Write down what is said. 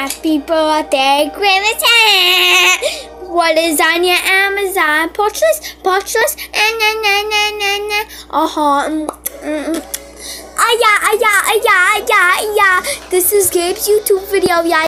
Happy birthday, Gabes. What is on your Amazon? Portraits? Yeah. This is Gabe's YouTube video, yeah.